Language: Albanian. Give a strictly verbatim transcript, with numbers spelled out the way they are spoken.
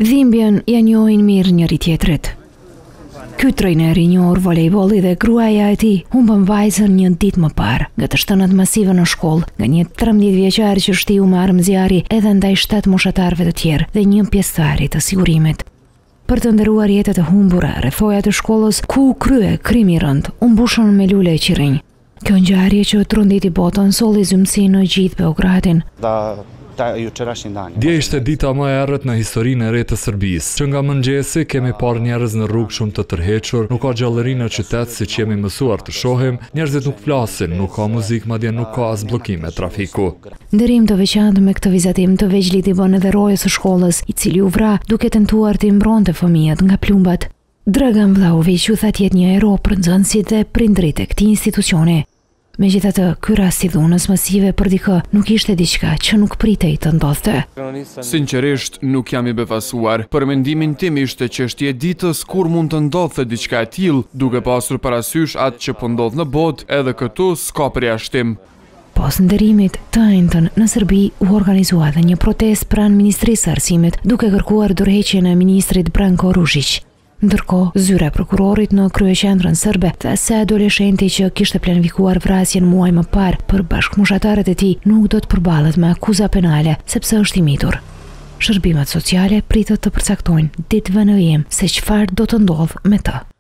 Dhimbjen ja njohin mirë njëri tjetrit. Ky trajner i njohur volejbolli dhe gruaja e tij humbën vajzën një ditë më parë nga të shtënat masive në shkollë, nga një trembëdhjetë vjeçar që shtiu me armë zjarri edhe ndaj shtatë moshatarëve të tjerë dhe një pjesëtari të sigurimit. Për të nderuar jetët e humbura, rrethoja të shkollës ku u krye krimi i rënd, u mbushën me lule e qirinj. Kjo ngjarje që tronditi botën solli zymbësi në gjithë Beogradin. Dje ishte dita më e errët në historinë e re të Serbisë, që nga mëngjesi kemi parë njerëz në rrugë shumë të tërhequr, nuk ka gjallëri në qytet siç jemi mësuar të shohim, njerëzit nuk flasin, nuk ka muzikë, madje nuk ka as bllokime trafiku. Nderim të veçantë me këtë vizatim të veçlit i bën edhe rojës së shkollës, i cili u vra duke tentuar të mbronte fëmijët nga plumbat. Dragan Vlahović u tha të jetë një ero për nxënësit dhe prindrit e këtij institucioni. Megjithatë, ky rast i dhunës masive për dikë nuk ishte diçka që nuk pritej të ndodhte. Sinqerisht, nuk jam i befasuar. Për mendimin tim ishte çështje e ditës kur mund të ndodhte diçka e tillë, duke pasur parasysh atë që po ndodh në botë, edhe këtu s'ka përjashtim. Pas nderimit të njëjtën në Serbi u organizua dhe një protestë pranë Ministrisë së Arsimit, duke kërkuar dorëheqjen e ministrit Branko Ružić. Ndërkohë, zyra e prokurorit në kryeqendrën serbe tha se adoleshenti që kishte planifikuar vrasjen muaj më parë për bashkëmoshatarët e tij nuk do të përballet me akuza penale sepse është i mitur. Shërbimet sociale pritet të përcaktojnë ditëve në vijim se çfarë do të ndodhë me të.